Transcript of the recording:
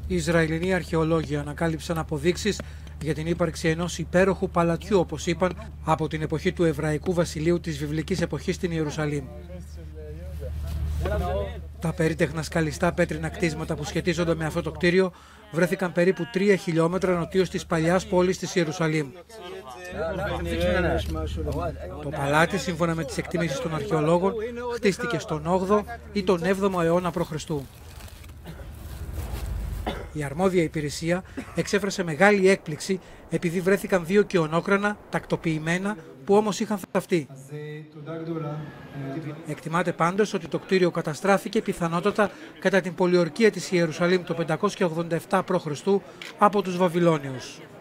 Οι Ισραηλινοί αρχαιολόγοι ανακάλυψαν αποδείξεις για την ύπαρξη ενός υπέροχου παλατιού, όπως είπαν, από την εποχή του Εβραϊκού βασιλείου της βιβλικής εποχής στην Ιερουσαλήμ. Τα περίτεχνα σκαλιστά πέτρινα κτίσματα που σχετίζονται με αυτό το κτίριο βρέθηκαν περίπου 3 χιλιόμετρα νοτίως της παλιάς πόλης της Ιερουσαλήμ. Το παλάτι, σύμφωνα με τις εκτιμήσεις των αρχαιολόγων, χτίστηκε στον 8ο ή τον 7ο αιώνα π.Χ. Η αρμόδια υπηρεσία εξέφρασε μεγάλη έκπληξη επειδή βρέθηκαν 2 κεονόκρανα τακτοποιημένα που όμως είχαν θαυτεί. Εκτιμάται πάντως ότι το κτίριο καταστράφηκε πιθανότατα κατά την πολιορκία της Ιερουσαλήμ το 587 π.Χ. από τους Βαβυλώνιους.